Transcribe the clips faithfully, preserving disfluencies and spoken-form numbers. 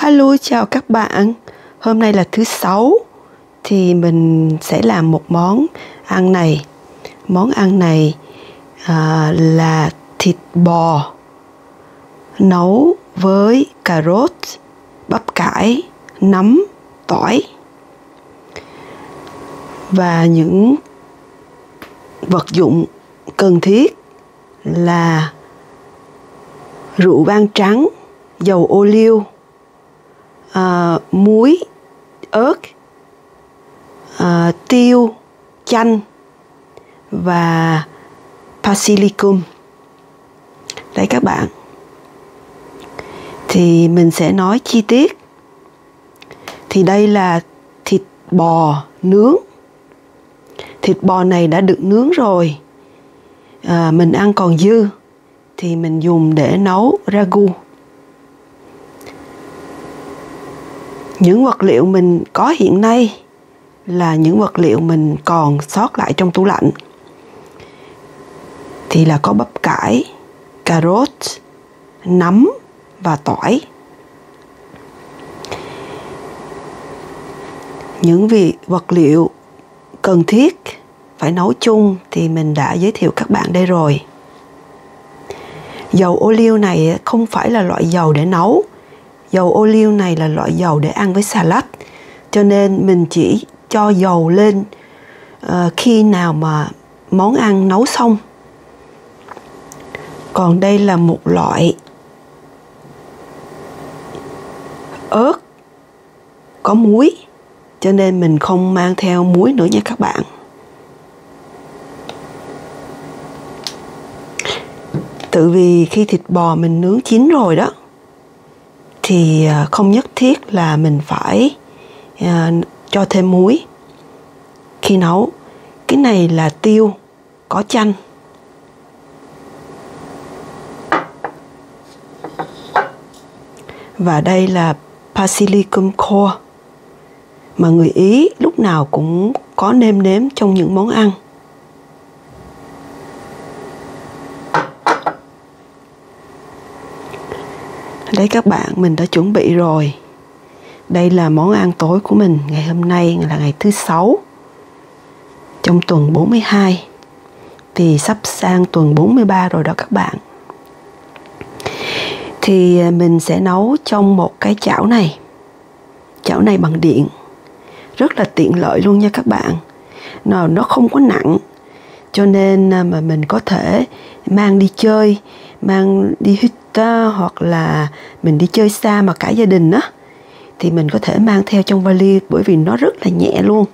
Hello, chào các bạn. Hôm nay là thứ sáu thì mình sẽ làm một món ăn này. Món ăn này à, là thịt bò nấu với cà rốt, bắp cải, nấm, tỏi và những vật dụng cần thiết là rượu vang trắng, dầu ô liu, à, muối, ớt, à, tiêu, chanh và basilicum. Đấy các bạn. Thì mình sẽ nói chi tiết. Thì đây là thịt bò nướng. Thịt bò này đã được nướng rồi. À, mình ăn còn dư thì mình dùng để nấu ragu. Những vật liệu mình có hiện nay là những vật liệu mình còn sót lại trong tủ lạnh. Thì là có bắp cải, cà rốt, nấm và tỏi. Những vị vật liệu cần thiết phải nấu chung thì mình đã giới thiệu các bạn đây rồi. Dầu ô liu này không phải là loại dầu để nấu. Dầu ô liu này là loại dầu để ăn với salad. Cho nên mình chỉ cho dầu lên uh, khi nào mà món ăn nấu xong. Còn đây là một loại ớt có muối. Cho nên mình không mang theo muối nữa nha các bạn. Tự vì khi thịt bò mình nướng chín rồi đó, thì không nhất thiết là mình phải uh, cho thêm muối khi nấu. Cái này là tiêu có chanh. Và đây là basilicum core mà người Ý lúc nào cũng có nêm nếm trong những món ăn. Đấy các bạn, mình đã chuẩn bị rồi. Đây là món ăn tối của mình ngày hôm nay là ngày thứ sáu trong tuần bốn mươi hai. Thì sắp sang tuần bốn mươi ba rồi đó các bạn. Thì mình sẽ nấu trong một cái chảo này. Chảo này bằng điện. Rất là tiện lợi luôn nha các bạn. Nó, nó không có nặng. Cho nên mà mình có thể mang đi chơi, mang đi hít hoặc là mình đi chơi xa mà cả gia đình á, thì mình có thể mang theo trong vali bởi vì nó rất là nhẹ luôn.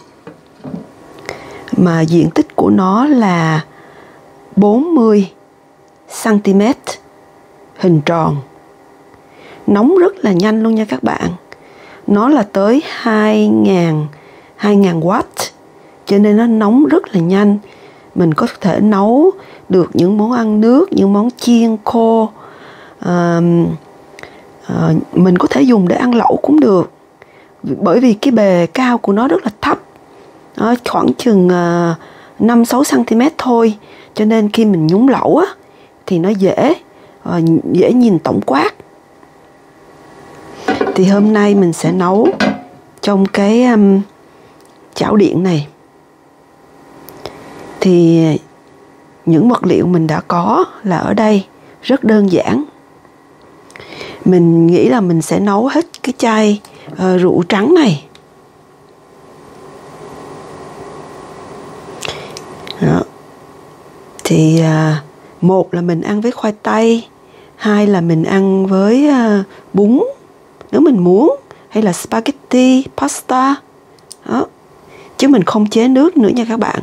Mà diện tích của nó là bốn mươi xăng ti mét, hình tròn. Nóng rất là nhanh luôn nha các bạn. Nó là tới hai nghìn watt, cho nên nó nóng rất là nhanh. Mình có thể nấu được những món ăn nước, những món chiên khô. À, à, mình có thể dùng để ăn lẩu cũng được. Bởi vì cái bề cao của nó rất là thấp, đó, khoảng chừng à, năm sáu xăng ti mét thôi. Cho nên khi mình nhúng lẩu á, thì nó dễ, à, dễ nhìn tổng quát. Thì hôm nay mình sẽ nấu trong cái um, chảo điện này. Thì những vật liệu mình đã có là ở đây rất đơn giản. Mình nghĩ là mình sẽ nấu hết cái chai uh, rượu trắng này. Đó. Thì uh, một là mình ăn với khoai tây, hai là mình ăn với uh, bún nếu mình muốn, hay là spaghetti, pasta. Đó. Chứ mình không chế nước nữa nha các bạn.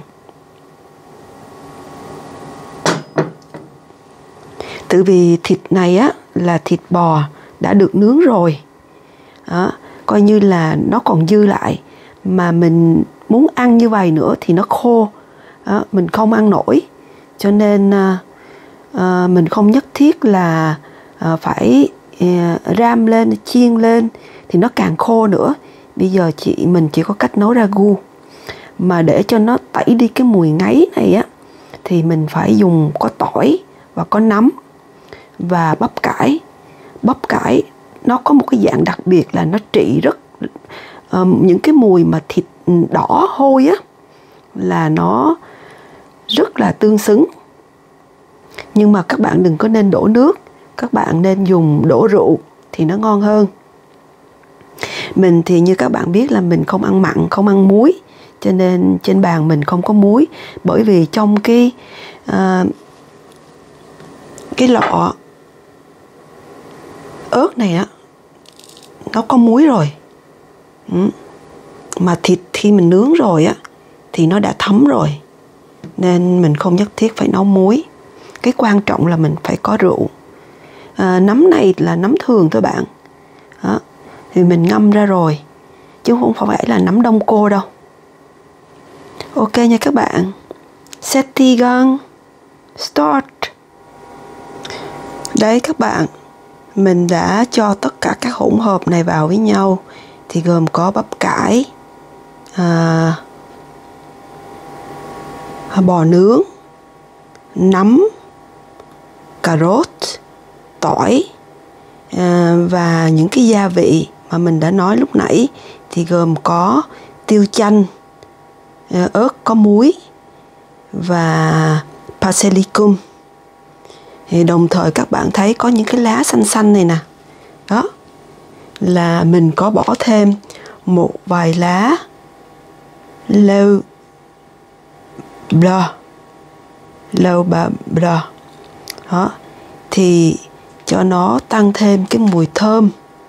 Tự vì thịt này á là thịt bò đã được nướng rồi. Đó. Coi như là nó còn dư lại. Mà mình muốn ăn như vậy nữa thì nó khô. Đó. Mình không ăn nổi. Cho nên uh, uh, mình không nhất thiết là uh, phải uh, ram lên, chiên lên thì nó càng khô nữa. Bây giờ chị mình chỉ có cách nấu ragu. Mà để cho nó tẩy đi cái mùi ngấy này á, thì mình phải dùng có tỏi và có nấm và bắp cải. Bắp cải nó có một cái dạng đặc biệt là nó trị rất um, những cái mùi mà thịt đỏ hôi á, là nó rất là tương xứng. Nhưng mà các bạn đừng có nên đổ nước, các bạn nên dùng đổ rượu thì nó ngon hơn. Mình thì như các bạn biết là mình không ăn mặn, không ăn muối, cho nên trên bàn mình không có muối. Bởi vì trong cái uh, cái lọ ớt này á, nó có muối rồi. Ừ. Mà thịt khi mình nướng rồi á thì nó đã thấm rồi, nên mình không nhất thiết phải nấu muối. Cái quan trọng là mình phải có rượu. À, nấm này là nấm thường thôi bạn. Đó. Thì mình ngâm ra rồi, chứ không phải là nấm đông cô đâu. Ok nha các bạn. Settigang. Start. Đấy các bạn, mình đã cho tất cả các hỗn hợp này vào với nhau. Thì gồm có bắp cải, à, bò nướng, nấm, cà rốt, tỏi, à, và những cái gia vị mà mình đã nói lúc nãy thì gồm có tiêu chanh, ớt có muối và basilicum. Thì đồng thời các bạn thấy có những cái lá xanh xanh này nè, đó là mình có bỏ thêm một vài lá lâu bờ lâu bà bờ đó, thì cho nó tăng thêm cái mùi thơm.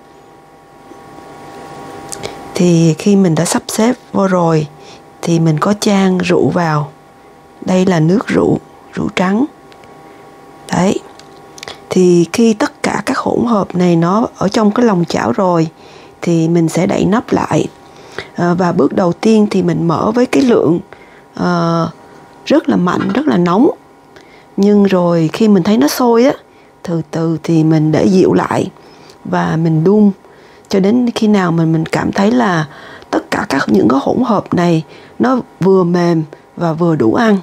Thì khi mình đã sắp xếp vô rồi thì mình có chan rượu vào. Đây là nước rượu, rượu trắng. Đấy. Thì khi tất cả các hỗn hợp này nó ở trong cái lòng chảo rồi thì mình sẽ đậy nắp lại. À, và bước đầu tiên thì mình mở với cái lượng uh, rất là mạnh, rất là nóng. Nhưng rồi khi mình thấy nó sôi á, từ từ thì mình để dịu lại và mình đun cho đến khi nào mình mình cảm thấy là tất cả các những cái hỗn hợp này nó vừa mềm và vừa đủ ăn.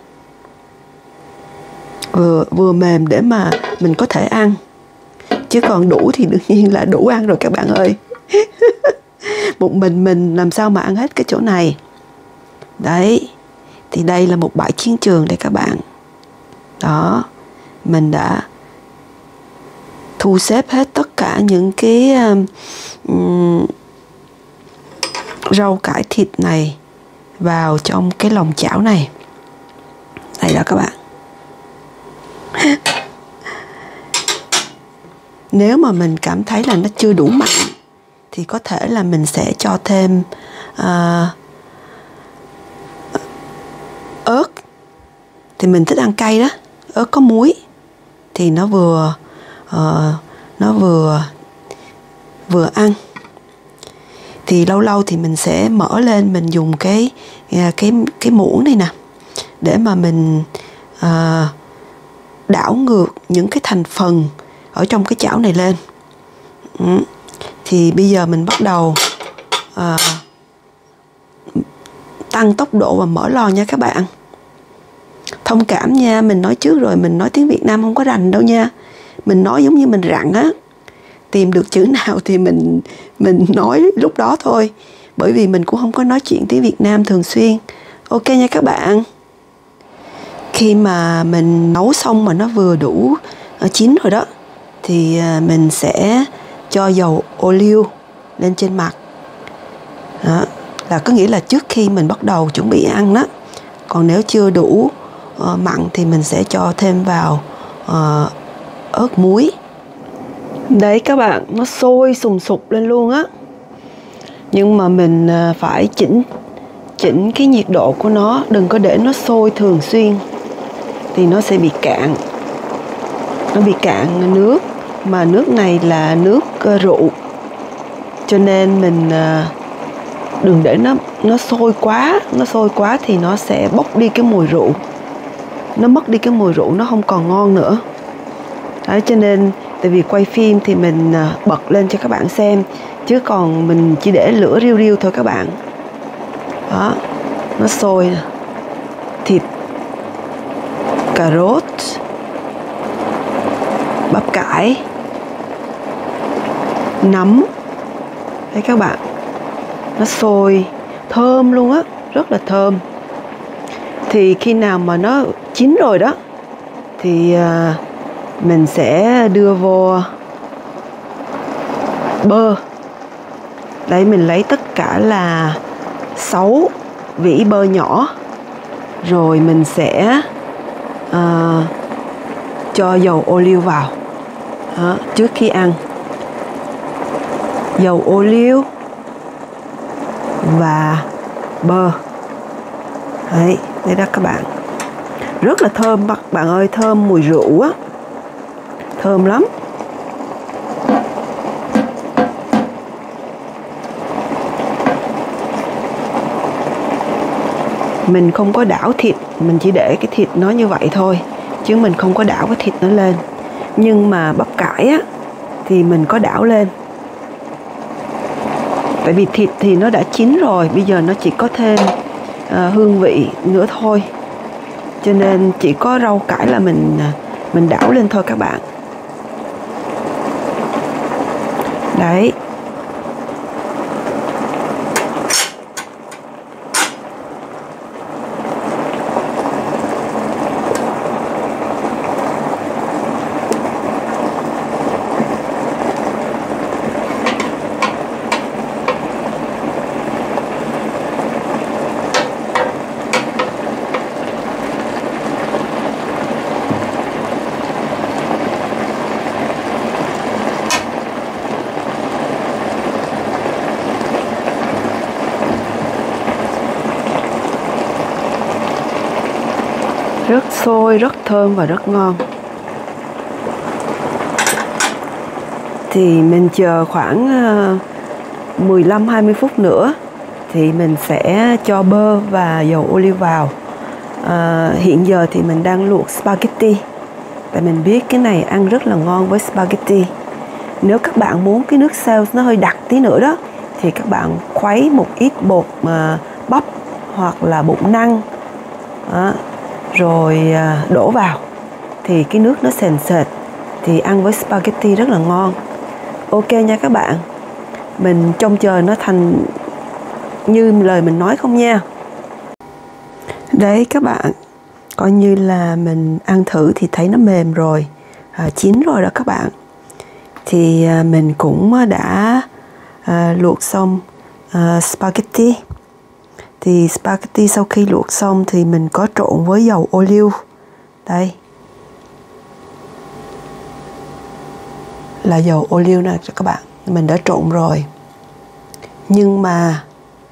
Vừa vừa mềm để mà mình có thể ăn. Chứ còn đủ thì đương nhiên là đủ ăn rồi các bạn ơi. Một mình mình làm sao mà ăn hết cái chỗ này. Đấy. Thì đây là một bãi chiến trường đây các bạn. Đó. Mình đã thu xếp hết tất cả những cái um, rau cải thịt này vào trong cái lòng chảo này. Đây đó các bạn. Nếu mà mình cảm thấy là nó chưa đủ mặn thì có thể là mình sẽ cho thêm uh, ớt. Thì mình thích ăn cay đó, ớt có muối thì nó vừa uh, nó vừa vừa ăn. Thì lâu lâu thì mình sẽ mở lên, mình dùng cái cái cái muỗng này nè để mà mình uh, đảo ngược những cái thành phần ở trong cái chảo này lên. Ừ. Thì bây giờ mình bắt đầu uh, tăng tốc độ và mở lò nha các bạn. Thông cảm nha, mình nói trước rồi, mình nói tiếng Việt Nam không có rành đâu nha. Mình nói giống như mình rặn á, tìm được chữ nào thì mình mình nói lúc đó thôi. Bởi vì mình cũng không có nói chuyện tiếng Việt Nam thường xuyên. Ok nha các bạn. Khi mà mình nấu xong mà nó vừa đủ chín rồi đó, thì mình sẽ cho dầu ô liu lên trên mặt. Đó, là có nghĩa là trước khi mình bắt đầu chuẩn bị ăn đó. Còn nếu chưa đủ uh, mặn thì mình sẽ cho thêm vào uh, ớt muối. Đấy các bạn, nó sôi sùng sục lên luôn á. Nhưng mà mình uh, phải chỉnh chỉnh cái nhiệt độ của nó, đừng có để nó sôi thường xuyên thì nó sẽ bị cạn. Nó bị cạn nước, mà nước này là nước uh, rượu. Cho nên mình uh, đừng để nó nó sôi quá, nó sôi quá thì nó sẽ bốc đi cái mùi rượu. Nó mất đi cái mùi rượu, nó không còn ngon nữa. Đấy, cho nên tại vì quay phim thì mình uh, bật lên cho các bạn xem, chứ còn mình chỉ để lửa riu riu thôi các bạn. Đó, nó sôi nè. Thịt, cà rốt, bắp cải, nấm. Đấy các bạn, nó sôi thơm luôn á, rất là thơm. Thì khi nào mà nó chín rồi đó thì mình sẽ đưa vô bơ. Đấy, mình lấy tất cả là sáu vỉ bơ nhỏ. Rồi mình sẽ uh, cho dầu ô liu vào đó, trước khi ăn. Dầu ô liu và bơ. Đấy, đây đó các bạn. Rất là thơm các bạn ơi, thơm mùi rượu á. Thơm lắm. Mình không có đảo thịt, mình chỉ để cái thịt nó như vậy thôi, chứ mình không có đảo cái thịt nó lên. Nhưng mà bắp cải á thì mình có đảo lên. Tại vì thịt thì nó đã chín rồi, bây giờ nó chỉ có thêm uh, hương vị nữa thôi. Cho nên chỉ có rau cải là mình mình đảo lên thôi các bạn. Đấy. Rất sôi, rất thơm và rất ngon. Thì mình chờ khoảng mười lăm hai mươi phút nữa thì mình sẽ cho bơ và dầu ô liu vào. À, hiện giờ thì mình đang luộc spaghetti. Tại mình biết cái này ăn rất là ngon với spaghetti. Nếu các bạn muốn cái nước sauce nó hơi đặc tí nữa đó thì các bạn khuấy một ít bột mà bắp hoặc là bột năng đó, rồi đổ vào thì cái nước nó sền sệt thì ăn với spaghetti rất là ngon. Ok nha các bạn. Mình trông chờ nó thành như lời mình nói không nha. Đấy các bạn, coi như là mình ăn thử thì thấy nó mềm rồi, à, chín rồi đó các bạn. Thì à, mình cũng đã à, luộc xong à, spaghetti. Thì spaghetti sau khi luộc xong thì mình có trộn với dầu ô liu. Đây là dầu ô liu nè các bạn, mình đã trộn rồi. Nhưng mà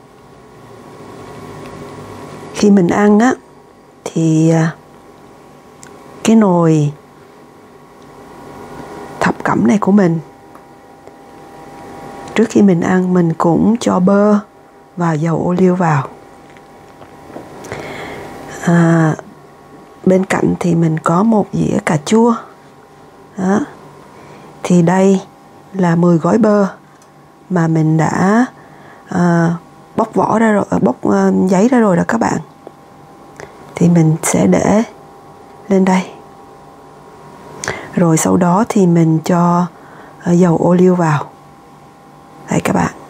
khi mình ăn á thì cái nồi thập cẩm này của mình, trước khi mình ăn mình cũng cho bơ và dầu ô liu vào. À, bên cạnh thì mình có một dĩa cà chua đó. Thì đây là mười gói bơ mà mình đã à, bóc vỏ ra rồi, bóc à, giấy ra rồi đó các bạn. Thì mình sẽ để lên đây. Rồi sau đó thì mình cho à, dầu ô liu vào. Đây các bạn.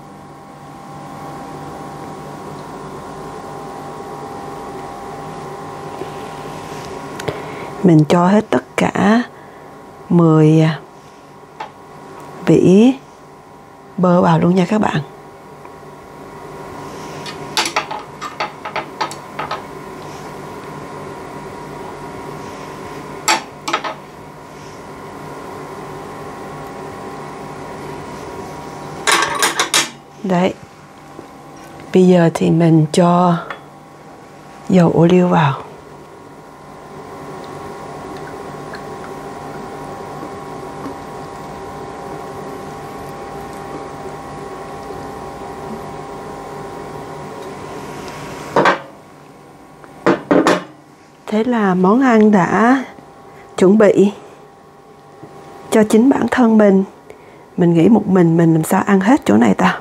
Mình cho hết tất cả mười vỉ bơ vào luôn nha các bạn. Đấy. Bây giờ thì mình cho dầu ô liu vào. Thế là món ăn đã chuẩn bị cho chính bản thân mình. Mình nghĩ một mình mình làm sao ăn hết chỗ này ta.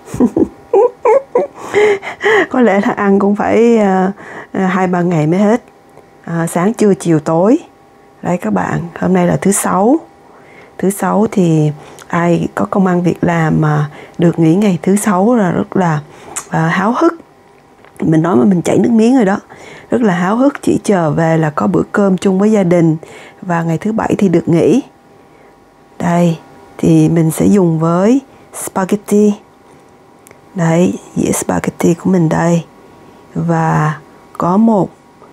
Có lẽ là ăn cũng phải hai uh, ba ngày mới hết. uh, Sáng trưa chiều tối. Đây các bạn, hôm nay là thứ sáu. Thứ sáu thì ai có công ăn việc làm mà được nghỉ ngày thứ sáu là rất là uh, háo hức. Mình nói mà mình chảy nước miếng rồi đó. Rất là háo hức, chỉ chờ về là có bữa cơm chung với gia đình. Và ngày thứ bảy thì được nghỉ. Đây, thì mình sẽ dùng với spaghetti. Đấy, dĩa spaghetti của mình đây. Và có một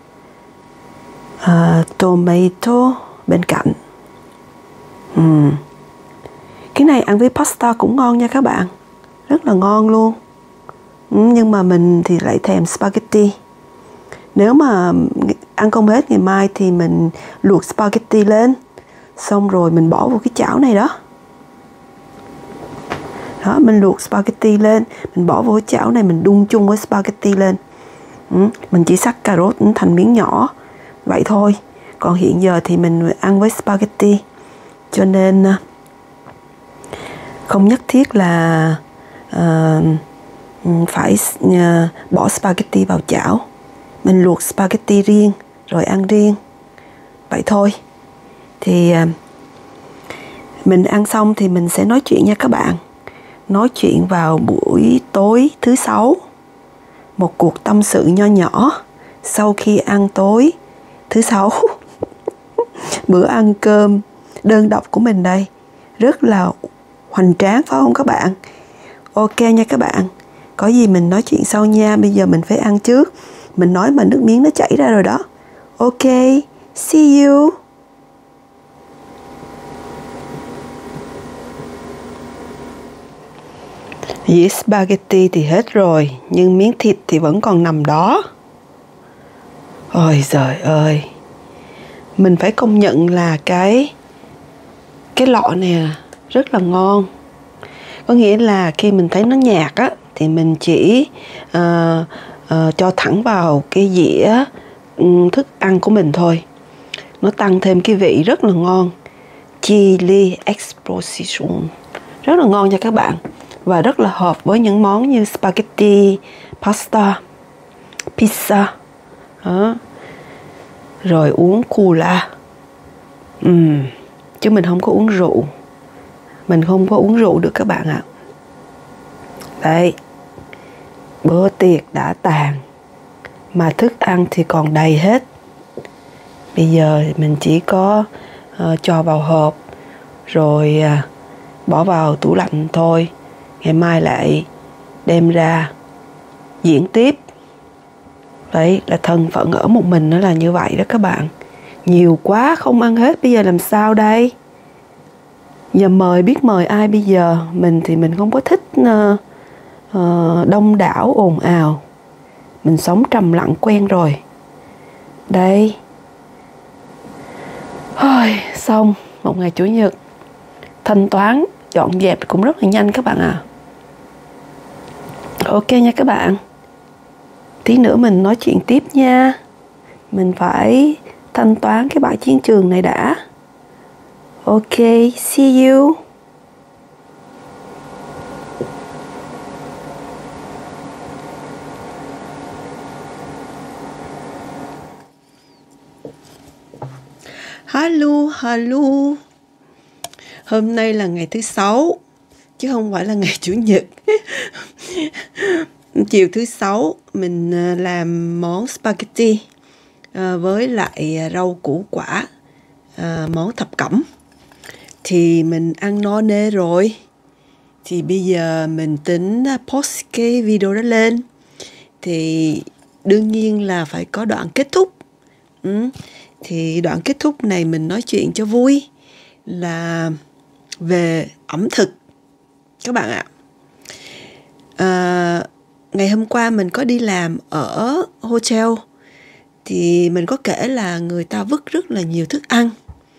uh, tomato bên cạnh. uhm. Cái này ăn với pasta cũng ngon nha các bạn. Rất là ngon luôn. uhm, Nhưng mà mình thì lại thèm spaghetti. Nếu mà ăn không hết ngày mai thì mình luộc spaghetti lên, xong rồi mình bỏ vào cái chảo này đó. Đó, mình luộc spaghetti lên, mình bỏ vào cái chảo này, mình đun chung với spaghetti lên. ừ, Mình chỉ xắt cà rốt thành miếng nhỏ vậy thôi. Còn hiện giờ thì mình ăn với spaghetti, cho nên không nhất thiết là uh, phải uh, bỏ spaghetti vào chảo. Mình luộc spaghetti riêng rồi ăn riêng vậy thôi. Thì uh, mình ăn xong thì mình sẽ nói chuyện nha các bạn. Nói chuyện vào buổi tối thứ sáu. Một cuộc tâm sự nho nhỏ sau khi ăn tối thứ sáu. Bữa ăn cơm đơn độc của mình đây. Rất là hoành tráng phải không các bạn? Ok nha các bạn. Có gì mình nói chuyện sau nha. Bây giờ mình phải ăn trước. Mình nói mà nước miếng nó chảy ra rồi đó. Ok, see you. Dĩa spaghetti thì hết rồi, nhưng miếng thịt thì vẫn còn nằm đó. Ôi giời ơi. Mình phải công nhận là cái Cái lọ này rất là ngon. Có nghĩa là khi mình thấy nó nhạt á, thì mình chỉ uh, uh, cho thẳng vào cái dĩa um, thức ăn của mình thôi. Nó tăng thêm cái vị rất là ngon. Chili Explosion. Rất là ngon nha các bạn. Và rất là hợp với những món như spaghetti, pasta, pizza. Đó. Rồi uống cola. uhm. Chứ mình không có uống rượu. Mình không có uống rượu được các bạn ạ. Đây. Bữa tiệc đã tàn, mà thức ăn thì còn đầy hết. Bây giờ mình chỉ có uh, cho vào hộp, rồi uh, bỏ vào tủ lạnh thôi. Ngày mai lại đem ra diễn tiếp. Đấy là thân phận ở một mình nó là như vậy đó các bạn. Nhiều quá không ăn hết, bây giờ làm sao đây? Giờ mời biết mời ai bây giờ? Mình thì mình không có thích uh, uh, đông đảo ồn ào. Mình sống trầm lặng quen rồi. Đây. Thôi, xong một ngày Chủ nhật. Thanh toán, dọn dẹp cũng rất là nhanh các bạn ạ. À. Ok nha các bạn. Tí nữa mình nói chuyện tiếp nha. Mình phải thanh toán cái bãi chiến trường này đã. Ok, see you. Hello, hello. Hôm nay là ngày thứ sáu, chứ không phải là ngày Chủ nhật. Chiều thứ sáu mình làm món spaghetti với lại rau củ quả, món thập cẩm. Thì mình ăn no nê rồi. Thì bây giờ mình tính post cái video đó lên. Thì đương nhiên là phải có đoạn kết thúc. ừ. Thì đoạn kết thúc này mình nói chuyện cho vui là về ẩm thực các bạn ạ. à, Ngày hôm qua mình có đi làm ở hotel. Thì mình có kể là người ta vứt rất là nhiều thức ăn.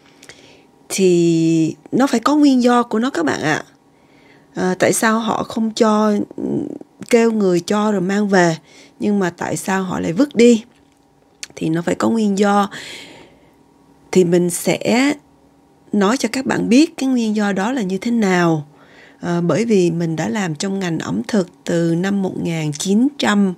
Thì nó phải có nguyên do của nó các bạn ạ. à, Tại sao họ không cho, kêu người cho rồi mang về, nhưng mà tại sao họ lại vứt đi? Thì nó phải có nguyên do. Thì mình sẽ nói cho các bạn biết cái nguyên do đó là như thế nào. à, Bởi vì mình đã làm trong ngành ẩm thực từ năm một nghìn chín trăm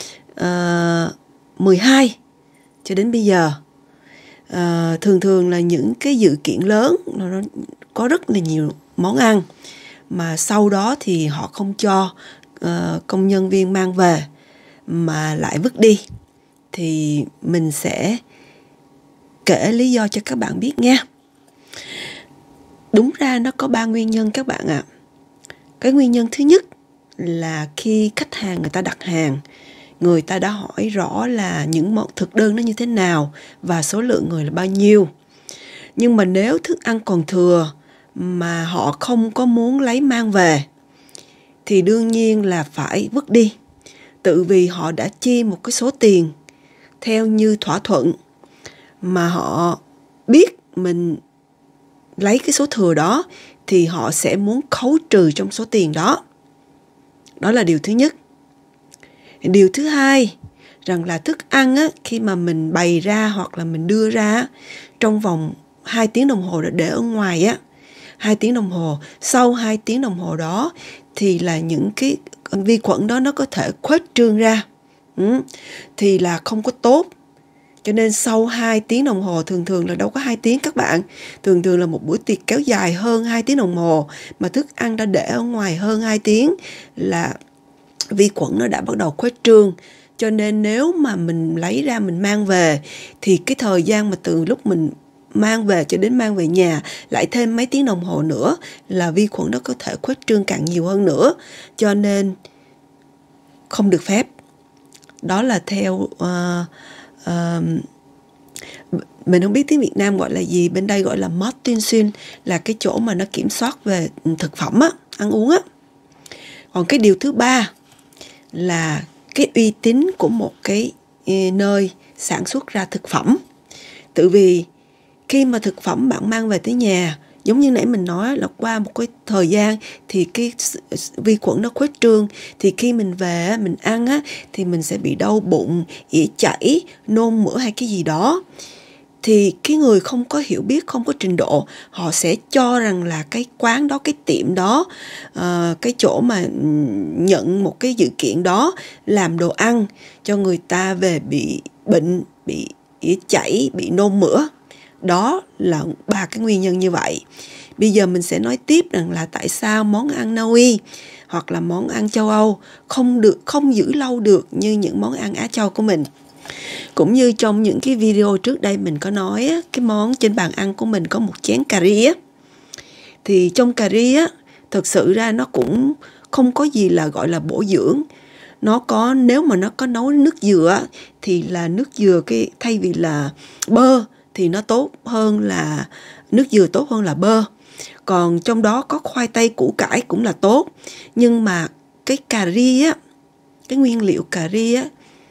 mười hai cho đến bây giờ. à, Thường thường là những cái sự kiện lớn có rất là nhiều món ăn mà sau đó thì họ không cho uh, công nhân viên mang về mà lại vứt đi. Thì mình sẽ kể lý do cho các bạn biết nha. Đúng ra nó có ba nguyên nhân các bạn ạ. À. Cái nguyên nhân thứ nhất là khi khách hàng người ta đặt hàng, người ta đã hỏi rõ là những món thực đơn nó như thế nào và số lượng người là bao nhiêu. Nhưng mà nếu thức ăn còn thừa mà họ không có muốn lấy mang về thì đương nhiên là phải vứt đi. Tự vì họ đã chi một cái số tiền theo như thỏa thuận mà họ biết mình lấy cái số thừa đó thì họ sẽ muốn khấu trừ trong số tiền đó. Đó là điều thứ nhất. Điều thứ hai, rằng là thức ăn á, khi mà mình bày ra hoặc là mình đưa ra trong vòng hai tiếng đồng hồ để ở ngoài á, hai tiếng đồng hồ, sau hai tiếng đồng hồ đó thì là những cái vi khuẩn đó nó có thể khuếch trương ra, ừ, thì là không có tốt. Cho nên sau hai tiếng đồng hồ, thường thường là đâu có hai tiếng các bạn, thường thường là một bữa tiệc kéo dài hơn hai tiếng đồng hồ mà thức ăn đã để ở ngoài hơn hai tiếng là vi khuẩn nó đã bắt đầu khuếch trương. Cho nên nếu mà mình lấy ra mình mang về thì cái thời gian mà từ lúc mình mang về cho đến mang về nhà lại thêm mấy tiếng đồng hồ nữa là vi khuẩn nó có thể khuếch trương càng nhiều hơn nữa. Cho nên không được phép. Đó là theo uh, uh, mình không biết tiếng Việt Nam gọi là gì, bên đây gọi là Martinson, là cái chỗ mà nó kiểm soát về thực phẩm á, ăn uống á. Còn cái điều thứ ba là cái uy tín của một cái nơi sản xuất ra thực phẩm. Tự vì khi mà thực phẩm bạn mang về tới nhà, giống như nãy mình nói là qua một cái thời gian thì cái vi khuẩn nó khuếch trương, thì khi mình về mình ăn á thì mình sẽ bị đau bụng, ỉa chảy, nôn mửa hay cái gì đó. Thì cái người không có hiểu biết, không có trình độ, họ sẽ cho rằng là cái quán đó, cái tiệm đó, uh, cái chỗ mà nhận một cái dự kiện đó làm đồ ăn cho người ta về bị bệnh, bị ỉa chảy, bị nôn mửa. Đó là ba cái nguyên nhân như vậy. Bây giờ mình sẽ nói tiếp rằng là tại sao món ăn Na Uy hoặc là món ăn châu Âu không được không giữ lâu được như những món ăn Á Châu của mình. Cũng như trong những cái video trước đây mình có nói á, cái món trên bàn ăn của mình có một chén cà ri á. Thì trong cà ri á, thực sự ra nó cũng không có gì là gọi là bổ dưỡng. Nó có, nếu mà nó có nấu nước dừa thì là nước dừa cái thay vì là bơ thì nó tốt hơn là nước dừa tốt hơn là bơ. Còn trong đó có khoai tây, củ cải cũng là tốt. Nhưng mà cái cà ri á, cái nguyên liệu cà ri á,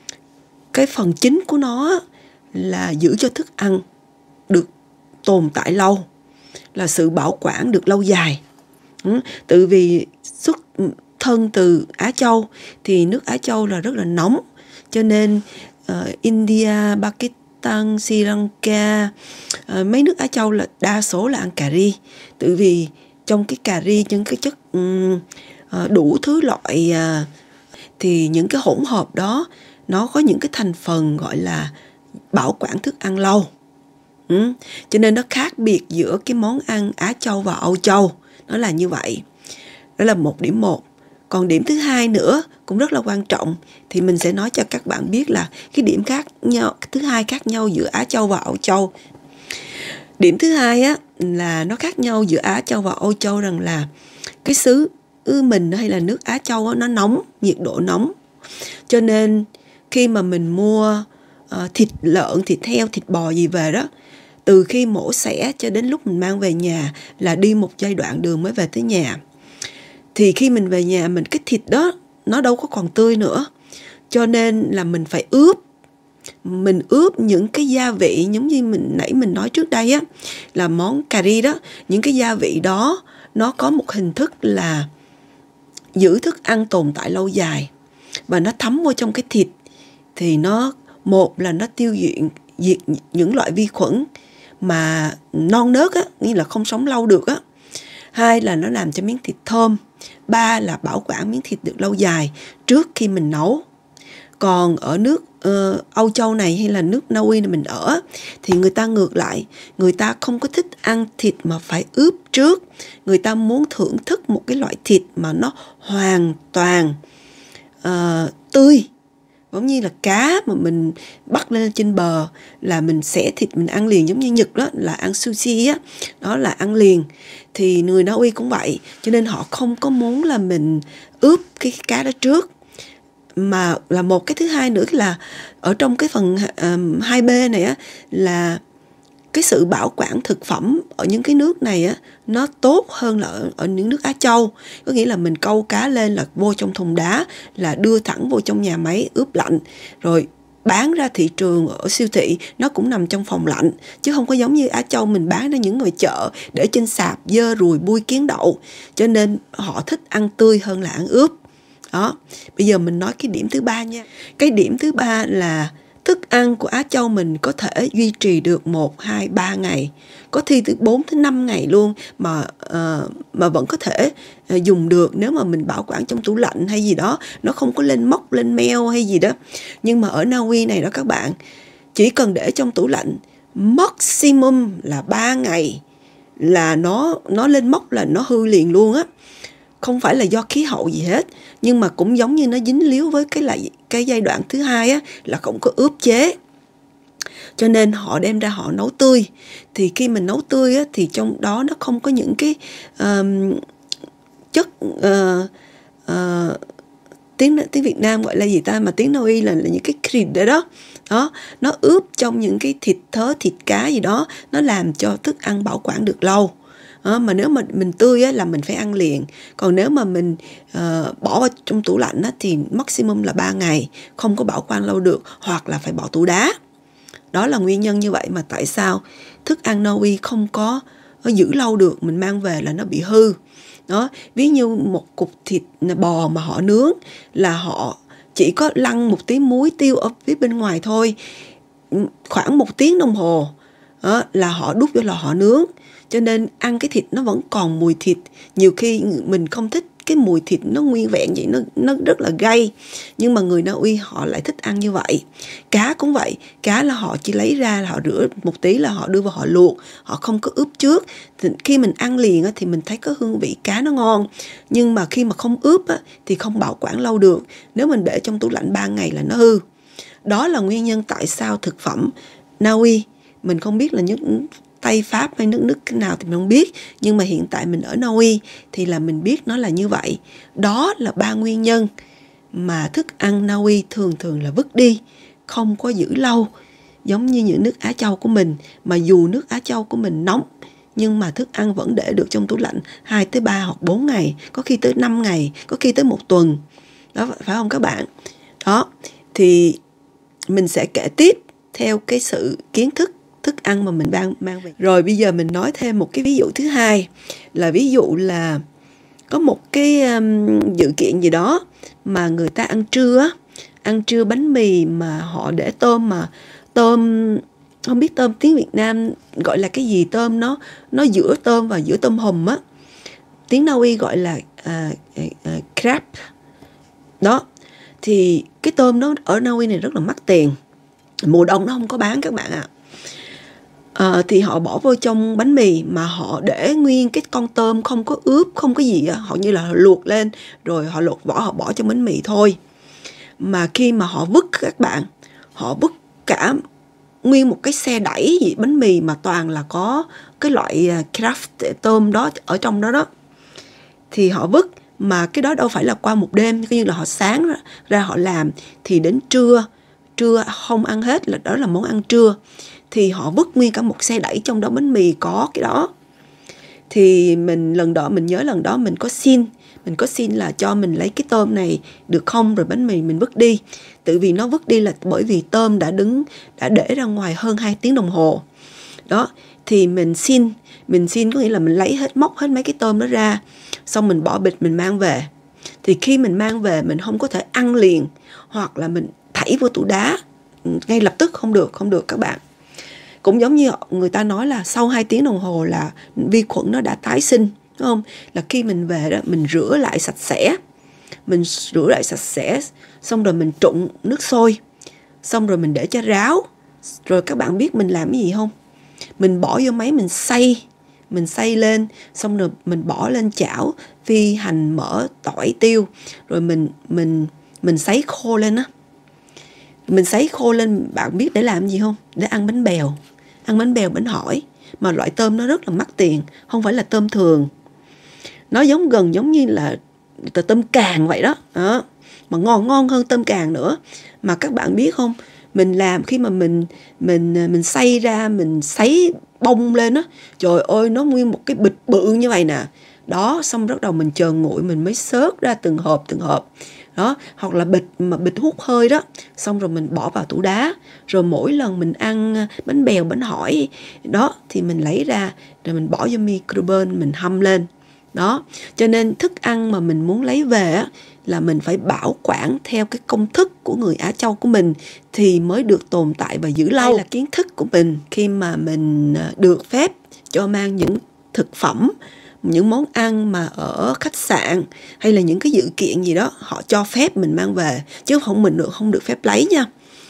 cái phần chính của nó là giữ cho thức ăn được tồn tại lâu, là sự bảo quản được lâu dài. Ừ, tự vì xuất thân từ Á Châu thì nước Á Châu là rất là nóng, cho nên uh, India, Pakistan, Sri Lanka, uh, mấy nước Á Châu là đa số là ăn cà ri. Tự vì trong cái cà ri những cái chất um, uh, đủ thứ loại uh, thì những cái hỗn hợp đó nó có những cái thành phần gọi là bảo quản thức ăn lâu. Ừ. Cho nên nó khác biệt giữa cái món ăn Á Châu và Âu Châu. Nó là như vậy. Đó là một điểm một. Còn điểm thứ hai nữa cũng rất là quan trọng, thì mình sẽ nói cho các bạn biết là cái điểm khác nhau, thứ hai khác nhau giữa Á Châu và Âu Châu. Điểm thứ hai á là nó khác nhau giữa Á Châu và Âu Châu rằng là cái xứ mình hay là nước Á Châu á, nó nóng, nhiệt độ nóng. Cho nên khi mà mình mua uh, thịt lợn, thịt heo, thịt bò gì về đó, từ khi mổ xẻ cho đến lúc mình mang về nhà là đi một giai đoạn đường mới về tới nhà. Thì khi mình về nhà mình cái thịt đó nó đâu có còn tươi nữa. Cho nên là mình phải ướp. Mình ướp những cái gia vị giống như mình nãy mình nói trước đây á, là món cà ri đó, những cái gia vị đó nó có một hình thức là giữ thức ăn tồn tại lâu dài và nó thấm vô trong cái thịt. Thì nó, một là nó tiêu diệt, diệt những loại vi khuẩn mà non nớt á, nghĩa là không sống lâu được á. Hai là nó làm cho miếng thịt thơm. Ba là bảo quản miếng thịt được lâu dài trước khi mình nấu. Còn ở nước uh, Âu Châu này hay là nước Na Uy này mình ở thì người ta ngược lại, người ta không có thích ăn thịt mà phải ướp trước. Người ta muốn thưởng thức một cái loại thịt mà nó hoàn toàn uh, tươi. Giống như là cá mà mình bắt lên trên bờ là mình xẻ thịt mình ăn liền, giống như Nhật đó là ăn sushi á, đó là ăn liền. Thì người Na Uy cũng vậy, cho nên họ không có muốn là mình ướp cái cá đó trước. Mà là một cái thứ hai nữa là ở trong cái phần um, hai B này á, là cái sự bảo quản thực phẩm ở những cái nước này á nó tốt hơn là ở, ở những nước Á Châu. Có nghĩa là mình câu cá lên là vô trong thùng đá, là đưa thẳng vô trong nhà máy ướp lạnh, rồi bán ra thị trường ở siêu thị nó cũng nằm trong phòng lạnh, chứ không có giống như Á Châu mình bán ra những ngoài chợ để trên sạp dơ ruồi bui kiến đậu. Cho nên họ thích ăn tươi hơn là ăn ướp. Đó, bây giờ mình nói cái điểm thứ ba nha. Cái điểm thứ ba là thức ăn của Á Châu mình có thể duy trì được một, hai, ba ngày, có khi từ bốn tới năm ngày luôn mà uh, mà vẫn có thể uh, dùng được nếu mà mình bảo quản trong tủ lạnh hay gì đó, nó không có lên mốc, lên meo hay gì đó. Nhưng mà ở Na Uy này đó các bạn, chỉ cần để trong tủ lạnh maximum là ba ngày là nó nó lên mốc là nó hư liền luôn á. Không phải là do khí hậu gì hết, nhưng mà cũng giống như nó dính líu với cái lại cái giai đoạn thứ hai á, là không có ướp chế. Cho nên họ đem ra họ nấu tươi. Thì khi mình nấu tươi á, thì trong đó nó không có những cái um, chất uh, uh, tiếng tiếng Việt Nam gọi là gì ta, mà tiếng Na Uy là, là những cái thịt đó đó. Đó, nó ướp trong những cái thịt thớ, thịt cá gì đó, nó làm cho thức ăn bảo quản được lâu. À, mà nếu mà mình tươi á, là mình phải ăn liền. Còn nếu mà mình uh, bỏ vào trong tủ lạnh á, thì maximum là ba ngày, không có bảo quản lâu được, hoặc là phải bỏ tủ đá. Đó là nguyên nhân như vậy mà tại sao thức ăn Na Uy không có nó giữ lâu được, mình mang về là nó bị hư. Đó, ví như một cục thịt bò mà họ nướng là họ chỉ có lăn một tí muối tiêu ở phía bên ngoài thôi, khoảng một tiếng đồng hồ đó, là họ đút vô lò họ nướng. Cho nên ăn cái thịt nó vẫn còn mùi thịt. Nhiều khi mình không thích cái mùi thịt nó nguyên vẹn vậy, nó, nó rất là gay. Nhưng mà người Na Uy họ lại thích ăn như vậy. Cá cũng vậy, cá là họ chỉ lấy ra là họ rửa một tí là họ đưa vào họ luộc, họ không có ướp trước. Thì khi mình ăn liền á, thì mình thấy có hương vị cá nó ngon. Nhưng mà khi mà không ướp á, thì không bảo quản lâu được. Nếu mình để trong tủ lạnh ba ngày là nó hư. Đó là nguyên nhân tại sao thực phẩm Na Uy, mình không biết là những Tây Pháp hay nước nước nào thì mình không biết, nhưng mà hiện tại mình ở Na Uy thì là mình biết nó là như vậy. Đó là ba nguyên nhân mà thức ăn Na Uy thường thường là vứt đi, không có giữ lâu, giống như những nước Á Châu của mình. Mà dù nước Á Châu của mình nóng, nhưng mà thức ăn vẫn để được trong tủ lạnh hai tới ba hoặc bốn ngày, có khi tới năm ngày, có khi tới một tuần. Đó, phải không các bạn? Đó, thì mình sẽ kể tiếp theo cái sự kiến thức thức ăn mà mình đang mang về. Rồi bây giờ mình nói thêm một cái ví dụ thứ hai, là ví dụ là có một cái um, dự kiện gì đó mà người ta ăn trưa, ăn trưa bánh mì mà họ để tôm, mà tôm không biết tôm tiếng Việt Nam gọi là cái gì, tôm nó nó giữa tôm và giữa tôm hùm á, tiếng Na Uy gọi là uh, uh, crab. Đó, thì cái tôm nó ở Na Uy này rất là mắc tiền, mùa đông nó không có bán các bạn ạ. À. À, thì họ bỏ vô trong bánh mì mà họ để nguyên cái con tôm, không có ướp, không có gì, họ như là họ luộc lên rồi họ lột vỏ, họ bỏ trong bánh mì thôi. Mà khi mà họ vứt các bạn, họ vứt cả nguyên một cái xe đẩy gì bánh mì mà toàn là có cái loại craft tôm đó ở trong đó đó. Thì họ vứt, mà cái đó đâu phải là qua một đêm, như là họ sáng ra, ra họ làm, thì đến trưa, trưa không ăn hết, là đó là món ăn trưa. Thì họ vứt nguyên cả một xe đẩy trong đó bánh mì có cái đó. Thì mình lần đó, mình nhớ lần đó mình có xin, mình có xin là cho mình lấy cái tôm này được không, rồi bánh mì mình vứt đi. Tự vì nó vứt đi là bởi vì tôm đã đứng, đã để ra ngoài hơn hai tiếng đồng hồ. Đó, thì mình xin, mình xin có nghĩa là mình lấy hết, móc hết mấy cái tôm đó ra, xong mình bỏ bịch mình mang về. Thì khi mình mang về mình không có thể ăn liền, hoặc là mình thảy vô tủ đá ngay lập tức, không được, không được các bạn. Cũng giống như người ta nói là sau hai tiếng đồng hồ là vi khuẩn nó đã tái sinh, đúng không? Là khi mình về đó, mình rửa lại sạch sẽ. mình rửa lại sạch sẽ, xong rồi mình trụng nước sôi, xong rồi mình để cho ráo. Rồi các bạn biết mình làm cái gì không? Mình bỏ vô máy mình xay, mình xay lên, xong rồi mình bỏ lên chảo phi hành, mỡ, tỏi, tiêu, rồi mình mình mình sấy khô lên á. Mình sấy khô lên, bạn biết để làm gì không? Để ăn bánh bèo, ăn bánh bèo, bánh hỏi. Mà loại tôm nó rất là mắc tiền, không phải là tôm thường. Nó giống gần giống như là tôm càng vậy đó. đó. Mà ngon ngon hơn tôm càng nữa. Mà các bạn biết không? Mình làm khi mà mình mình mình xay ra, mình sấy bông lên á, trời ơi, nó nguyên một cái bịch bự như vậy nè. Đó, xong bắt đầu mình chờ nguội, mình mới xớt ra từng hộp từng hộp. Đó, hoặc là bịch mà bịch hút hơi đó, xong rồi mình bỏ vào tủ đá. Rồi mỗi lần mình ăn bánh bèo, bánh hỏi đó thì mình lấy ra, rồi mình bỏ vô microben, mình hâm lên. Đó, cho nên thức ăn mà mình muốn lấy về á, là mình phải bảo quản theo cái công thức của người Á Châu của mình thì mới được tồn tại và giữ lâu. Đây là kiến thức của mình khi mà mình được phép cho mang những thực phẩm, những món ăn mà ở khách sạn hay là những cái dự kiện gì đó họ cho phép mình mang về, chứ không mình được không được phép lấy nha.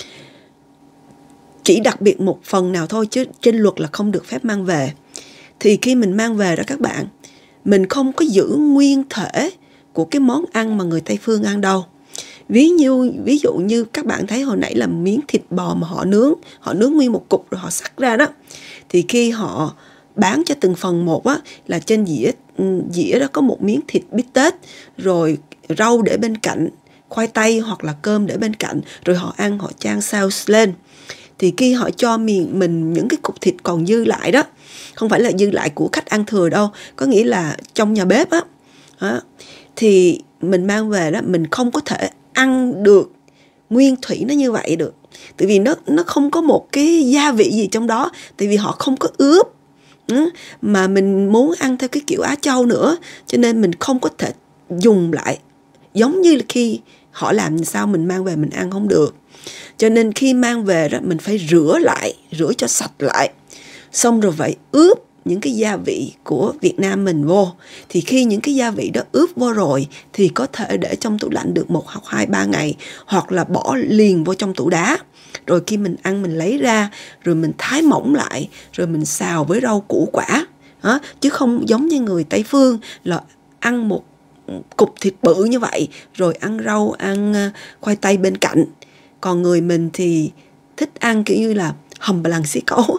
Chỉ đặc biệt một phần nào thôi, chứ trên luật là không được phép mang về. Thì khi mình mang về đó các bạn, mình không có giữ nguyên thể của cái món ăn mà người Tây phương ăn đâu. Ví như ví dụ như các bạn thấy hồi nãy là miếng thịt bò mà họ nướng, họ nướng nguyên một cục rồi họ xắt ra đó. Thì khi họ bán cho từng phần một á, là trên dĩa dĩa đó có một miếng thịt bít tết, rồi rau để bên cạnh, khoai tây hoặc là cơm để bên cạnh, rồi họ ăn, họ chan sauce lên. Thì khi họ cho mình, mình những cái cục thịt còn dư lại đó, không phải là dư lại của khách ăn thừa đâu, có nghĩa là trong nhà bếp á, đó, thì mình mang về đó, mình không có thể ăn được nguyên thủy nó như vậy được. Tại vì nó, nó không có một cái gia vị gì trong đó, tại vì họ không có ướp. Ừ, mà mình muốn ăn theo cái kiểu Á Châu nữa, cho nên mình không có thể dùng lại giống như là khi họ làm sao mình mang về mình ăn không được. Cho nên khi mang về đó mình phải rửa lại, rửa cho sạch lại, xong rồi phải ướp những cái gia vị của Việt Nam mình vô. Thì khi những cái gia vị đó ướp vô rồi thì có thể để trong tủ lạnh được một hoặc hai ba ngày, hoặc là bỏ liền vô trong tủ đá. Rồi khi mình ăn mình lấy ra, rồi mình thái mỏng lại, rồi mình xào với rau củ quả. Đó, chứ không giống như người Tây phương là ăn một cục thịt bự như vậy, rồi ăn rau, ăn khoai tây bên cạnh. Còn người mình thì thích ăn kiểu như là hầm bà lằng xí cấu.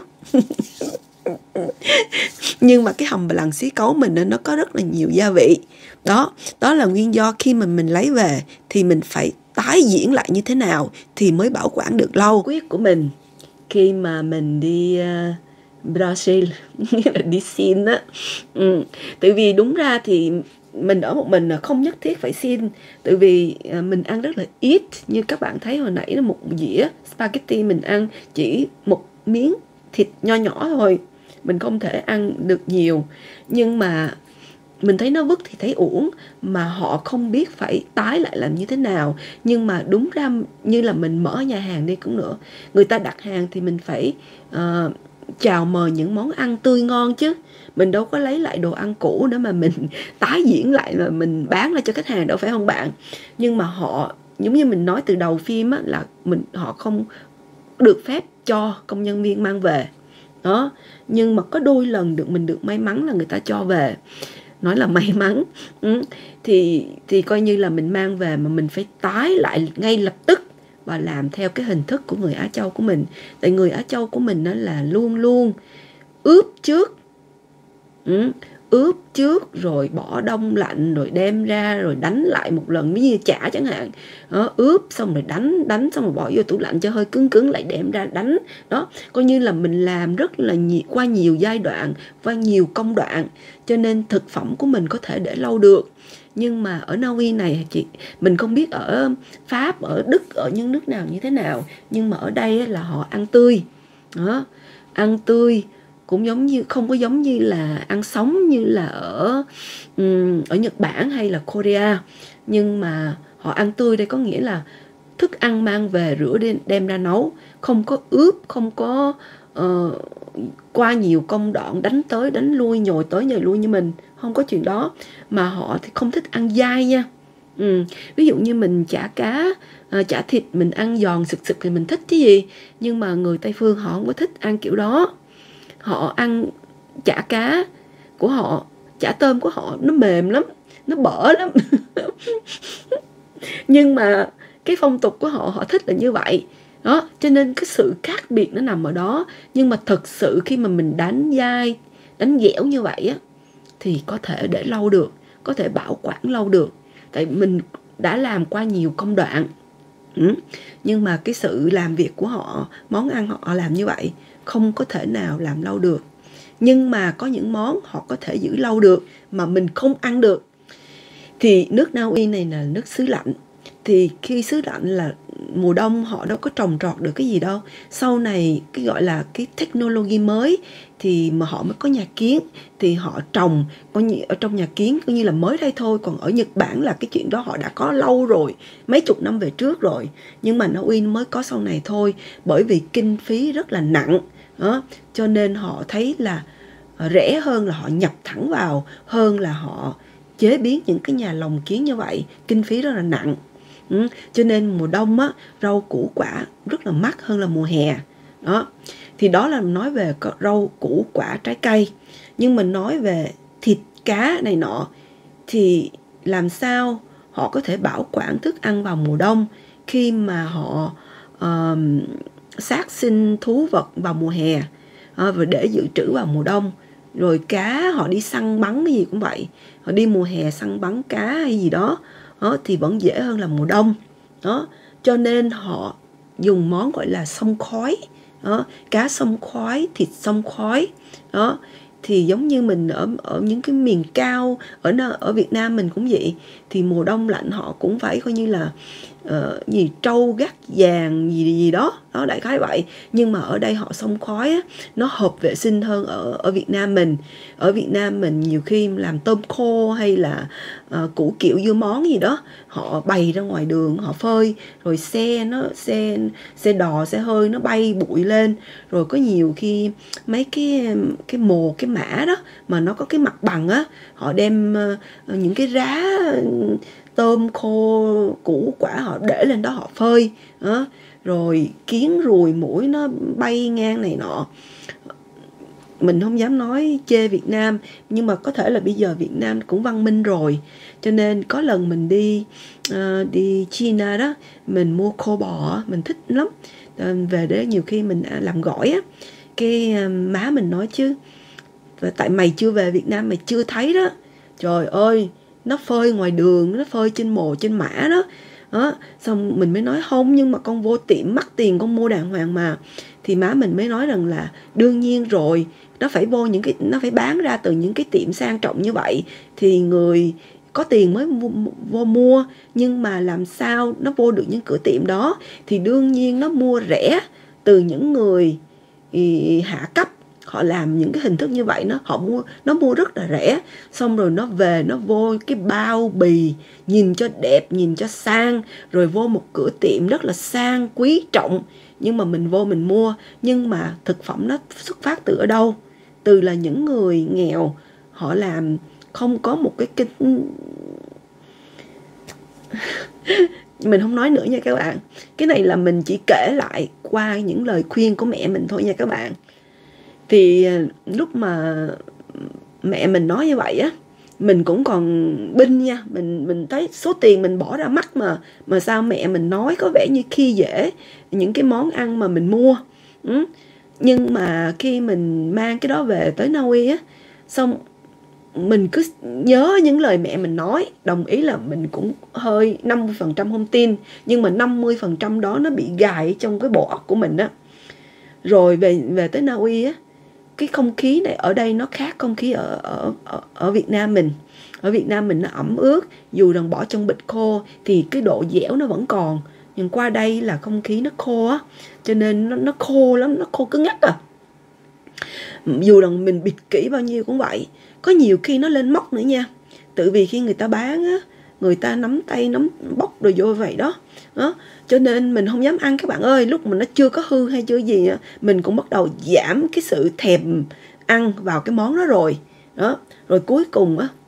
Nhưng mà cái hầm bà lằng xí cấu mình nó có rất là nhiều gia vị. Đó, đó là nguyên do khi mà mình lấy về thì mình phải tái diễn lại như thế nào thì mới bảo quản được lâu. Quyết của mình khi mà mình đi uh, Brazil, đi xin á, ừ. Tại vì đúng ra thì mình ở một mình là không nhất thiết phải xin. Tại vì mình ăn rất là ít. Như các bạn thấy hồi nãy là một dĩa spaghetti mình ăn chỉ một miếng thịt nho nhỏ thôi. Mình không thể ăn được nhiều. Nhưng mà mình thấy nó vứt thì thấy uổng, mà họ không biết phải tái lại làm như thế nào. Nhưng mà đúng ra như là mình mở nhà hàng đi cũng nữa, người ta đặt hàng thì mình phải uh, chào mời những món ăn tươi ngon chứ. Mình đâu có lấy lại đồ ăn cũ nữa mà mình tái diễn lại mà mình bán ra cho khách hàng đâu, phải không bạn? Nhưng mà họ, giống như mình nói từ đầu phim á, là mình họ không được phép cho công nhân viên mang về. Đó, nhưng mà có đôi lần được mình được may mắn là người ta cho về. Nói là may mắn. Ừ. Thì, thì coi như là mình mang về mà mình phải tái lại ngay lập tức và làm theo cái hình thức của người Á Châu của mình. Tại người Á Châu của mình đó là luôn luôn ướp trước. Ừ. Ướp trước rồi bỏ đông lạnh, rồi đem ra rồi đánh lại một lần, ví như chả chẳng hạn. Đó, ướp xong rồi đánh, đánh xong rồi bỏ vô tủ lạnh cho hơi cứng cứng, lại đem ra đánh. Đó, coi như là mình làm rất là nhiều, qua nhiều giai đoạn, qua nhiều công đoạn, cho nên thực phẩm của mình có thể để lâu được. Nhưng mà ở Na Uy này chị, mình không biết ở Pháp, ở Đức, ở những nước nào như thế nào, nhưng mà ở đây là họ ăn tươi. Đó, ăn tươi cũng giống như, không có giống như là ăn sống như là ở um, ở Nhật Bản hay là Korea. Nhưng mà họ ăn tươi đây có nghĩa là thức ăn mang về rửa đem, đem ra nấu, không có ướp, không có uh, qua nhiều công đoạn đánh tới đánh lui, nhồi tới nhồi lui như mình, không có chuyện đó. Mà họ thì không thích ăn dai nha. Ừ. Ví dụ như mình chả cá, à, chả thịt mình ăn giòn sực sực thì mình thích chứ gì. Nhưng mà người Tây phương họ không có thích ăn kiểu đó. Họ ăn chả cá của họ, chả tôm của họ nó mềm lắm, nó bở lắm. Nhưng mà cái phong tục của họ, họ thích là như vậy đó. Cho nên cái sự khác biệt nó nằm ở đó. Nhưng mà thực sự khi mà mình đánh dai, đánh dẻo như vậy á, thì có thể để lâu được, có thể bảo quản lâu được. Tại mình đã làm qua nhiều công đoạn. ừ. Nhưng mà cái sự làm việc của họ, món ăn họ làm như vậy, không có thể nào làm lâu được. Nhưng mà có những món họ có thể giữ lâu được mà mình không ăn được. Thì nước Na Uy này là nước xứ lạnh. Thì khi xứ lạnh là mùa đông họ đâu có trồng trọt được cái gì đâu. Sau này cái gọi là cái technology mới thì mà họ mới có nhà kiến, thì họ trồng coi như ở trong nhà kiến coi như là mới đây thôi. Còn ở Nhật Bản là cái chuyện đó họ đã có lâu rồi, mấy chục năm về trước rồi. Nhưng mà Na Uy mới có sau này thôi, bởi vì kinh phí rất là nặng đó. Cho nên họ thấy là rẻ hơn là họ nhập thẳng vào, hơn là họ chế biến những cái nhà lồng kiến như vậy, kinh phí rất là nặng. Ừ. Cho nên mùa đông á, rau củ quả rất là mắc hơn là mùa hè đó. Thì đó là nói về rau củ quả trái cây. Nhưng mình nói về thịt cá này nọ, thì làm sao họ có thể bảo quản thức ăn vào mùa đông khi mà họ uh, sát sinh thú vật vào mùa hè, uh, và để dự trữ vào mùa đông. Rồi cá họ đi săn bắn cái gì cũng vậy, họ đi mùa hè săn bắn cá hay gì đó, đó thì vẫn dễ hơn là mùa đông đó. Cho nên họ dùng món gọi là sông khói đó, cá sông khói, thịt sông khói đó. Thì giống như mình ở ở những cái miền cao ở ở Việt Nam mình cũng vậy. Thì mùa đông lạnh họ cũng phải coi như là uh, gì trâu gác vàng gì gì đó đó, đại khái vậy. Nhưng mà ở đây họ xông khói á, nó hợp vệ sinh hơn ở ở Việt Nam mình. Ở Việt Nam mình nhiều khi làm tôm khô hay là uh, củ kiệu dưa món gì đó, họ bày ra ngoài đường họ phơi, rồi xe nó xe xe đò xe hơi nó bay bụi lên. Rồi có nhiều khi mấy cái cái mồ cái mã đó mà nó có cái mặt bằng á, họ đem uh, những cái rá tôm khô củ quả họ để lên đó họ phơi đó. Rồi kiến ruồi muỗi nó bay ngang này nọ. Mình không dám nói chê Việt Nam, nhưng mà có thể là bây giờ Việt Nam cũng văn minh rồi. Cho nên có lần mình đi uh, đi China đó, mình mua khô bò, mình thích lắm. Uh, về để nhiều khi mình làm gỏi á, cái uh, má mình nói chứ, tại mày chưa về Việt Nam mày chưa thấy đó. Trời ơi, nó phơi ngoài đường, nó phơi trên mồ trên mã đó. Đó, xong mình mới nói không, nhưng mà con vô tiệm mắc tiền con mua đàng hoàng mà. Thì má mình mới nói rằng là đương nhiên rồi, nó phải vô những cái, nó phải bán ra từ những cái tiệm sang trọng như vậy thì người có tiền mới vô, vô mua. Nhưng mà làm sao nó vô được những cửa tiệm đó, thì đương nhiên nó mua rẻ từ những người ý, hạ cấp. Họ làm những cái hình thức như vậy, nó họ mua nó mua rất là rẻ, xong rồi nó về nó vô cái bao bì nhìn cho đẹp, nhìn cho sang, rồi vô một cửa tiệm rất là sang quý trọng. Nhưng mà mình vô mình mua, nhưng mà thực phẩm nó xuất phát từ ở đâu? Từ là những người nghèo, họ làm không có một cái kinh mình không nói nữa nha các bạn. Cái này là mình chỉ kể lại qua những lời khuyên của mẹ mình thôi nha các bạn. Thì lúc mà mẹ mình nói như vậy á, mình cũng còn binh nha. Mình mình thấy số tiền mình bỏ ra mắc mà mà sao mẹ mình nói có vẻ như khi dễ những cái món ăn mà mình mua. ừ. Nhưng mà khi mình mang cái đó về tới Na Uy á, xong mình cứ nhớ những lời mẹ mình nói. Đồng ý là mình cũng hơi năm mươi phần trăm không tin, nhưng mà năm mươi phần trăm đó nó bị gài trong cái bộ óc của mình á. Rồi về về tới Na Uy á, cái không khí này ở đây nó khác không khí ở, ở, ở, ở Việt Nam mình. Ở Việt Nam mình nó ẩm ướt, dù rằng bỏ trong bịch khô thì cái độ dẻo nó vẫn còn. Nhưng qua đây là không khí nó khô á, cho nên nó, nó khô lắm, nó khô cứng ngắc à. Dù rằng mình bịt kỹ bao nhiêu cũng vậy. Có nhiều khi nó lên mốc nữa nha. Tự vì khi người ta bán á, người ta nắm tay, nắm bóc rồi vô vậy đó. đó. Cho nên mình không dám ăn các bạn ơi. Lúc mà nó chưa có hư hay chưa gì á, mình cũng bắt đầu giảm cái sự thèm ăn vào cái món đó rồi. Đó. Rồi cuối cùng á,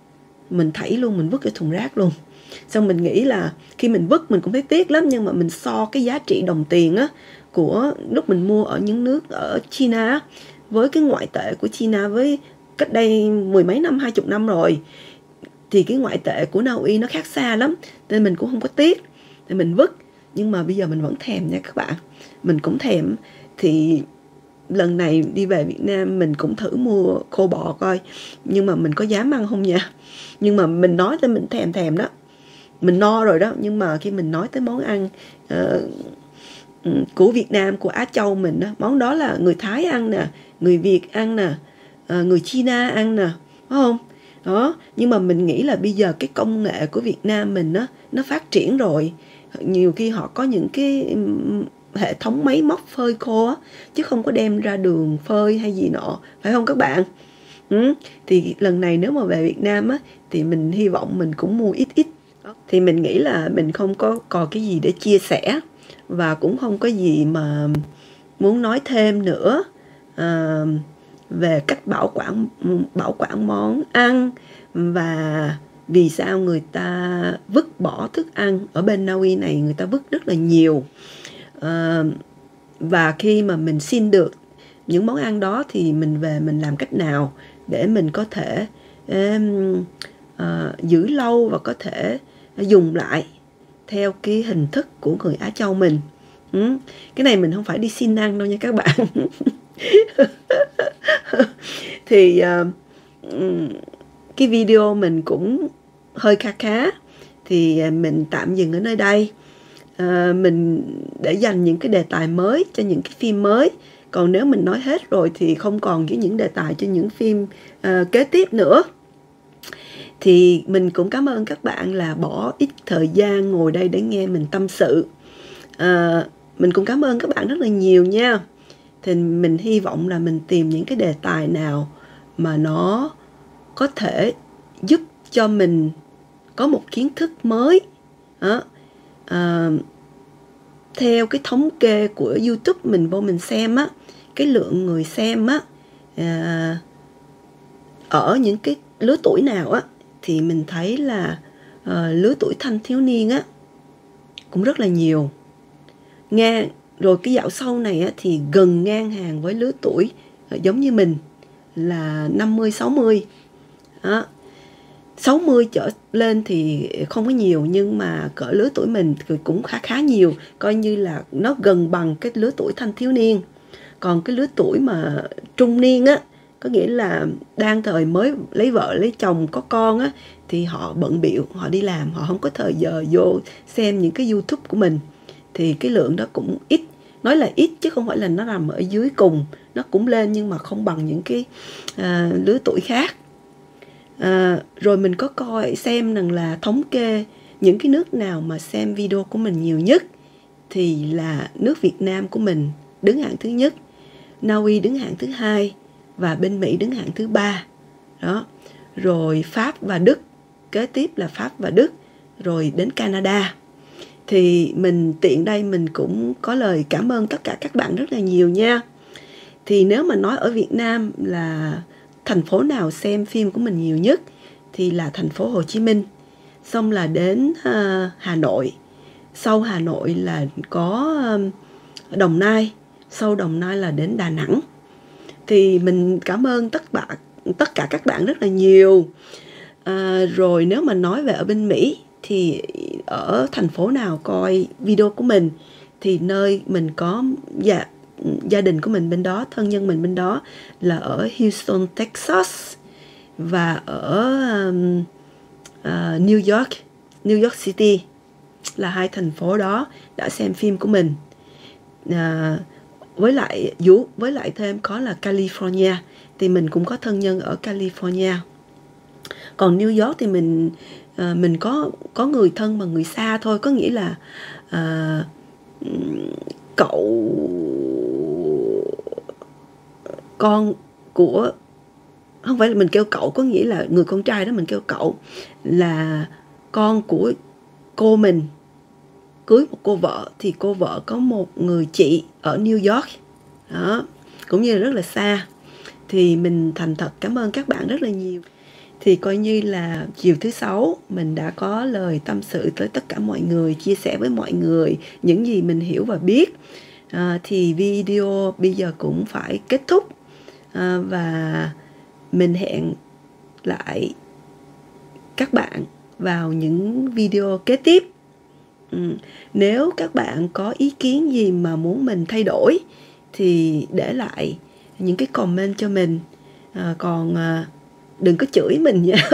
mình thảy luôn, mình vứt cái thùng rác luôn. Xong mình nghĩ là khi mình vứt mình cũng thấy tiếc lắm, nhưng mà mình so cái giá trị đồng tiền á của lúc mình mua ở những nước ở China với cái ngoại tệ của China với cách đây mười mấy năm, hai chục năm rồi, thì cái ngoại tệ của Na Uy nó khác xa lắm, nên mình cũng không có tiếc thì mình vứt. Nhưng mà bây giờ mình vẫn thèm nha các bạn, mình cũng thèm. Thì lần này đi về Việt Nam mình cũng thử mua khô bò coi, nhưng mà mình có dám ăn không nha. Nhưng mà mình nói tới mình thèm thèm đó, mình no rồi đó, nhưng mà khi mình nói tới món ăn uh, của Việt Nam, của Á Châu mình đó, món đó là người Thái ăn nè, người Việt ăn nè, uh, người China ăn nè, phải không? Đó, nhưng mà mình nghĩ là bây giờ cái công nghệ của Việt Nam mình đó, nó phát triển rồi. Nhiều khi họ có những cái hệ thống máy móc phơi khô á, chứ không có đem ra đường phơi hay gì nọ, phải không các bạn? Ừ. Thì lần này nếu mà về Việt Nam á, thì mình hy vọng mình cũng mua ít ít. Thì mình nghĩ là mình không có còn cái gì để chia sẻ, và cũng không có gì mà muốn nói thêm nữa à, về cách bảo quản bảo quản món ăn, và vì sao người ta vứt bỏ thức ăn. Ở bên Na Uy này người ta vứt rất là nhiều, à, và khi mà mình xin được những món ăn đó thì mình về mình làm cách nào để mình có thể um, uh, giữ lâu và có thể dùng lại theo cái hình thức của người Á Châu mình. ừ. Cái này mình không phải đi xin ăn đâu nha các bạn. Thì uh, cái video mình cũng hơi kha khá, thì mình tạm dừng ở nơi đây. À, mình để dành những cái đề tài mới cho những cái phim mới. Còn nếu mình nói hết rồi thì không còn những đề tài cho những phim uh, kế tiếp nữa. Thì mình cũng cảm ơn các bạn là bỏ ít thời gian ngồi đây để nghe mình tâm sự. À, mình cũng cảm ơn các bạn rất là nhiều nha. Thì mình hy vọng là mình tìm những cái đề tài nào mà nó có thể giúp cho mình có một kiến thức mới. Đó. À, theo cái thống kê của YouTube mình vô mình xem á, cái lượng người xem á à, ở những cái lứa tuổi nào á, thì mình thấy là à, lứa tuổi thanh thiếu niên á cũng rất là nhiều. Ngang rồi cái dạo sau này á, thì gần ngang hàng với lứa tuổi à, giống như mình là năm mươi sáu mươi. Đó. sáu mươi trở lên thì không có nhiều, nhưng mà cỡ lứa tuổi mình thì cũng khá khá nhiều, coi như là nó gần bằng cái lứa tuổi thanh thiếu niên. Còn cái lứa tuổi mà trung niên á, có nghĩa là đang thời mới lấy vợ lấy chồng có con á, thì họ bận bịu, họ đi làm, họ không có thời giờ vô xem những cái YouTube của mình, thì cái lượng đó cũng ít. Nói là ít chứ không phải là nó nằm ở dưới cùng, nó cũng lên nhưng mà không bằng những cái à, lứa tuổi khác. À, rồi mình có coi xem rằng là thống kê những cái nước nào mà xem video của mình nhiều nhất, thì là nước Việt Nam của mình đứng hạng thứ nhất, Na Uy đứng hạng thứ hai, và bên Mỹ đứng hạng thứ ba. Đó. Rồi Pháp và Đức, kế tiếp là Pháp và Đức, rồi đến Canada. Thì mình tiện đây mình cũng có lời cảm ơn tất cả các bạn rất là nhiều nha. Thì nếu mà nói ở Việt Nam là thành phố nào xem phim của mình nhiều nhất, thì là thành phố Hồ Chí Minh, xong là đến uh, Hà Nội, sau Hà Nội là có um, Đồng Nai, sau Đồng Nai là đến Đà Nẵng. Thì mình cảm ơn tất cả, tất cả các bạn rất là nhiều. À, rồi nếu mà nói về ở bên Mỹ, thì ở thành phố nào coi video của mình, thì nơi mình có dạ, gia đình của mình bên đó, thân nhân mình bên đó là ở Houston, Texas, và ở um, uh, New York, New York City, là hai thành phố đó đã xem phim của mình. Uh, với lại dù với lại thêm có là California, thì mình cũng có thân nhân ở California. Còn New York thì mình uh, mình có có người thân mà người xa thôi, có nghĩa là uh, cậu con của, không phải là mình kêu cậu, có nghĩa là người con trai đó mình kêu cậu, là con của cô mình cưới một cô vợ, thì cô vợ có một người chị ở New York. Đó, cũng như là rất là xa. Thì mình thành thật cảm ơn các bạn rất là nhiều. Thì coi như là chiều thứ sáu mình đã có lời tâm sự tới tất cả mọi người, chia sẻ với mọi người những gì mình hiểu và biết. À, thì video bây giờ cũng phải kết thúc, à, và mình hẹn lại các bạn vào những video kế tiếp. Ừ. Nếu các bạn có ý kiến gì mà muốn mình thay đổi thì để lại những cái comment cho mình. À, còn à, đừng có chửi mình nha.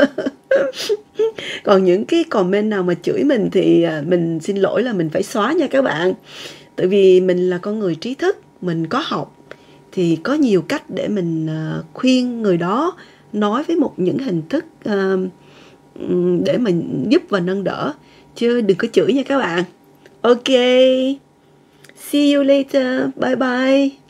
Còn những cái comment nào mà chửi mình thì à, mình xin lỗi là mình phải xóa nha các bạn. Tại vì mình là con người trí thức, mình có học thì có nhiều cách để mình à, khuyên người đó nói với một những hình thức à, để mà giúp và nâng đỡ, chứ đừng có chửi nha các bạn. Ok, see you later, bye bye.